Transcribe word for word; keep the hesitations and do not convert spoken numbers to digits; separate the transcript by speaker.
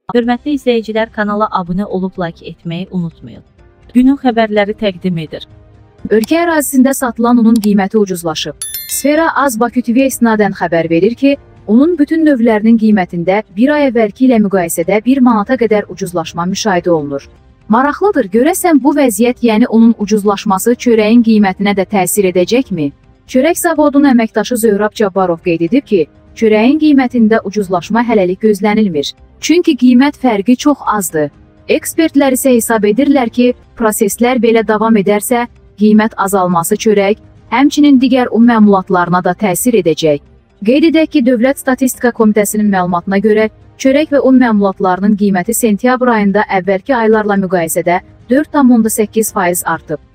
Speaker 1: Hörmətli izləyicilər, kanala abunə olub like etməyi unutmayın. Günün xəbərləri təqdim edir.
Speaker 2: Ölkə ərazisində satılan unun qiyməti ucuzlaşıb. Sfera Az Bakı T V istinadən xəbər verir ki, unun bütün növlərinin qiymətində bir ay əvvəlki ilə müqayisədə bir manata qədər ucuzlaşma müşahidə olunur. Maraqlıdır, görəsən bu vəziyyət, yəni unun ucuzlaşması çörəyin qiymətinə də təsir edəcəkmi? Çörək zavodunun əməkdaşı Zöhrab Cabbarov qeyd edib ki, çörəyin qiymətində ucuzlaşma hələlik gözlənilmir. Çünki qiymət fərqi çox azdır. Ekspertlər isə hesab edirlər ki, proseslər belə davam edərsə, qiymət azalması çörək, həmçinin digər un məmulatlarına da təsir edəcək. Qeyd edək ki, Dövlət Statistika Komitəsinin məlumatına görə, çörək və un məmulatlarının qiyməti sentyabr ayında əvvəlki aylarla müqayisədə dörd tam onda səkkiz faiz artıb.